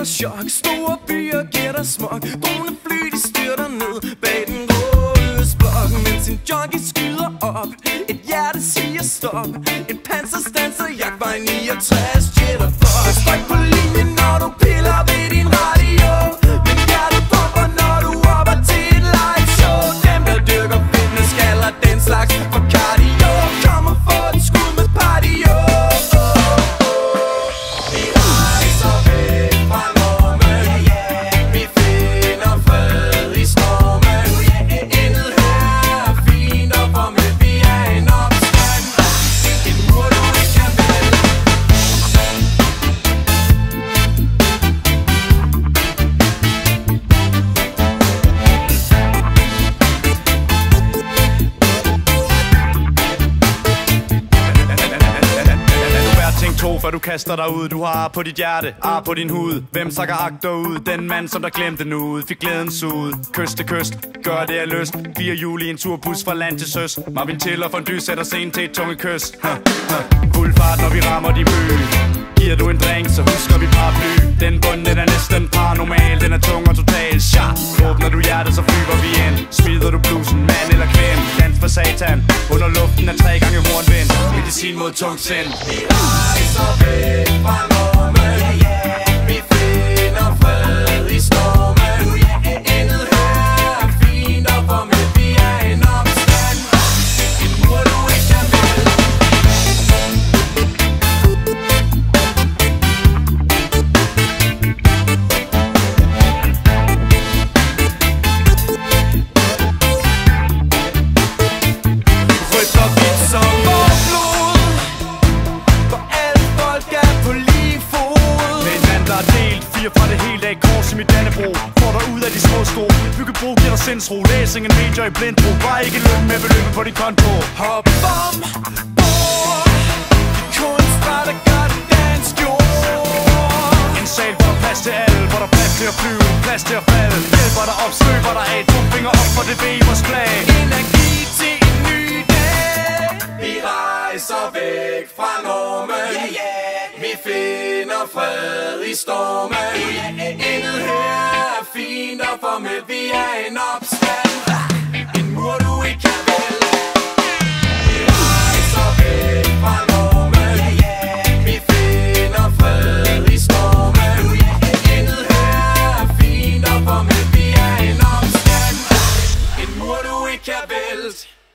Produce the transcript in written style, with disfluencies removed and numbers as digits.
dig chok. Store byer giver dig smok. Dronefly, de styrter ned bag den grå østblok, mens en junkie skyder op. Et hjerte siger stop. Et panser standser jagtvej 69 Jitterbug. Stræk på linjen, når du piller ved din radio, men hjertet popper, når du hopper til et live show. Dem der dyrker fitness kalder den slags for cardio. Kom og få et skud med patio. Vi rejser væk fra normen. Vi finder fred i stormen. Intet her er fint og formelt. Vi er en opstand. En mur du ikke kan vælge. Før du kaster dig ud, du har ar på dit hjerte, ar på din hud. Hvem sakker agter ud? Den mand, som der glemte nuet, fik glædens ud. Kyst til kyst, gør det af lyst. 4 juli i en turbus fra land til søs. Marvin Till og Fondue sætter scenen til et tunge kys. Fuld fart, når vi rammer de by. Giver du en drink, så husker vi paraply. Den bund, den er næsten paranormal. Den er tung og total, sharp. Åbner du hjertet, så flyver vi ind. Smider du blusen, mand eller kvinde. Dans for satan, under luften er 3 gange hornvind. Medicin mod tungt sind. Vi rejser væk fra normen. Vi finder fred i stormen. Intet her er fint og formelt. Vi er en opstand. En mur du ikke kan vælge. Rødt og hvidt som vores blod, for alle folk er på lige fod. Med en mand, der er delt 4 fra det hele dag. Kors i mit Dannebro, får dig ud af de små sko. Byggebro giver dig sindsro, læsing en medier i blindtro. Bare ikke løn med beløbet på dit konto. Hop om bord, de kunstner, der gør det dansk jord. En sal, hvor der er plads til alle, hvor der er plads til at flyve, plads til at falde. Hjælper dig op, støber dig af, 2 fingre op for det Webers flag. Energi til en ny dag. Vi rejser væk fra normen. Vi finder fred i stormen. Intet her er fint og formelt. Vi er en opstand. En mur du ikke kan vælge. Vi rejser væk fra normen. Vi finder fred i stormen. Intet her er fint og formelt. Vi er en opstand. En mur du ikke kan vælge.